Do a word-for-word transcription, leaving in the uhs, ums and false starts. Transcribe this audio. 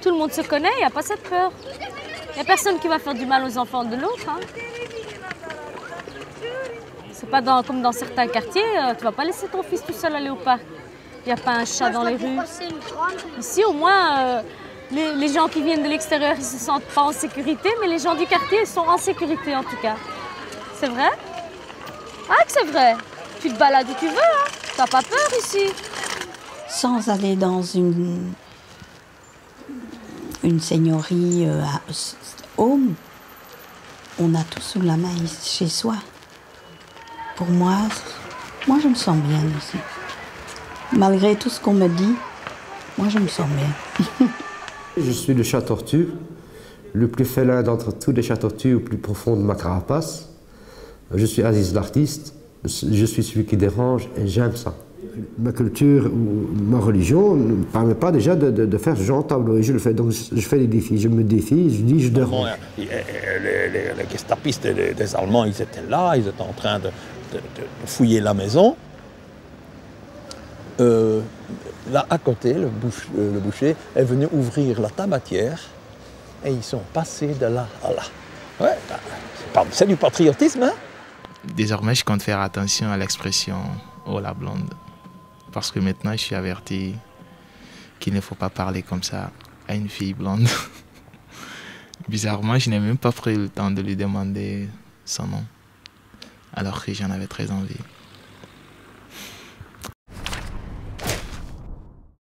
Tout le monde se connaît, il n'y a pas cette peur. Il n'y a personne qui va faire du mal aux enfants de l'autre. Hein. C'est pas dans, comme dans certains quartiers, euh, tu vas pas laisser ton fils tout seul aller au parc. Il n'y a pas un chat dans les rues. Ici, au moins, euh, les, les gens qui viennent de l'extérieur, ils se sentent pas en sécurité, mais les gens du quartier, ils sont en sécurité en tout cas. C'est vrai? Ah, que c'est vrai. Tu te balades où tu veux, hein. T'as pas peur ici. Sans aller dans une, une seigneurie euh, à home, on a tout sous la main chez soi. Pour moi, moi je me sens bien ici. Malgré tout ce qu'on me dit, moi je me sens bien. Je suis le chat tortue, le plus félin d'entre tous les chats tortues au plus profond de ma carapace. Je suis Aziz l'artiste, je suis celui qui dérange et j'aime ça. Ma culture ou ma religion ne me permet pas déjà de, de, de faire ce genre de tableau et je le fais. Donc je fais des défis, je me défie, je dis je dérange. Bon, les, les, les gestapistes des, des Allemands, ils étaient là, ils étaient en train de, de, de fouiller la maison. Euh, là à côté, le, bouche, le boucher est venu ouvrir la tabatière et ils sont passés de là à là. Ouais, c'est du patriotisme, hein? Désormais, je compte faire attention à l'expression « oh la blonde ». Parce que maintenant, je suis averti qu'il ne faut pas parler comme ça à une fille blonde. Bizarrement, je n'ai même pas pris le temps de lui demander son nom, alors que j'en avais très envie.